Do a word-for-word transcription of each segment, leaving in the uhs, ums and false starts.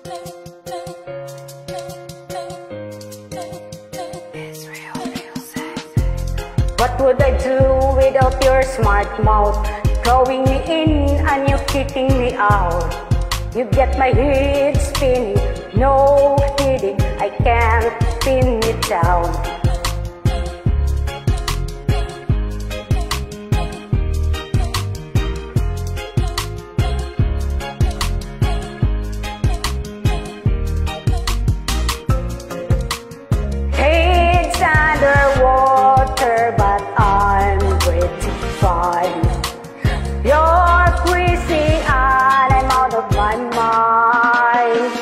What would I do without your smart mouth? Throwing me in and you kicking me out. You get my head spinning, no kidding, I can't pin it down. Head's underwater, but I'm pretty fine. You're crazy and I'm out of my mind.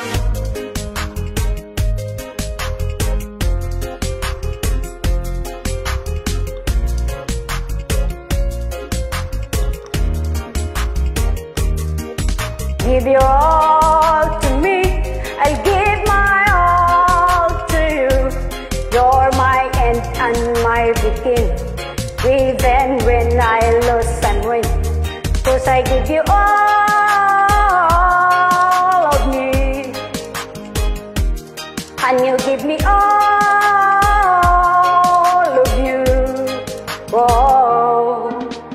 Give your all to me, I'll give my all to you. You're my end and my beginning, even when I lose and win. 'Cause I give you all of me, and you give me all of you. Whoa.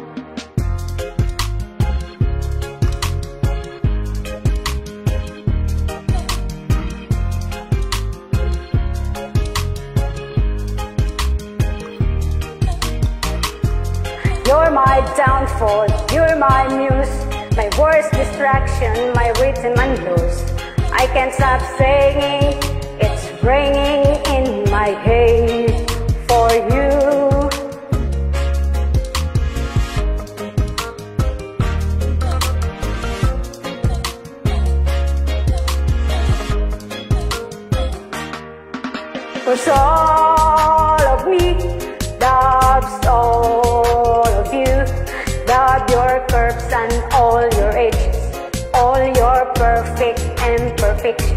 You're my downfall, you're my muse, my worst distraction, my rhythm and blues. I can't stop singing, it's ringing in my head for you. Cause all of me loves all of you. Love your curves and all your edges, all your perfect imperfections.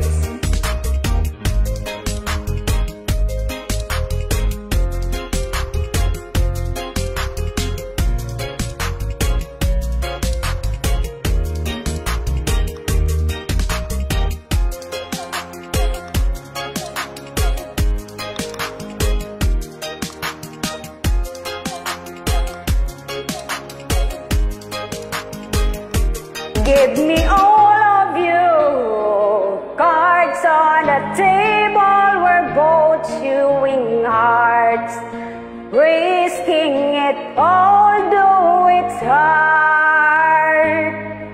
Give me all of you. Cards on the table, we're both chewing hearts, risking it although it's hard.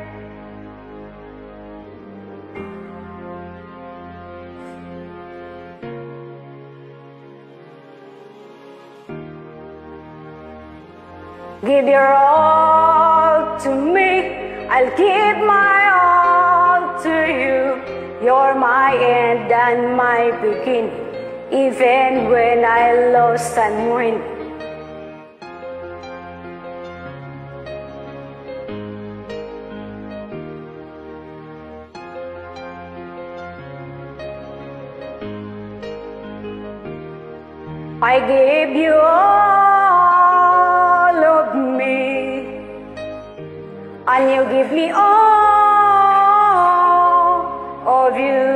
Give your all to me, I'll give my all to you. You're my end and my beginning, even when I lost and win. I gave you all of me, and you give me all of you.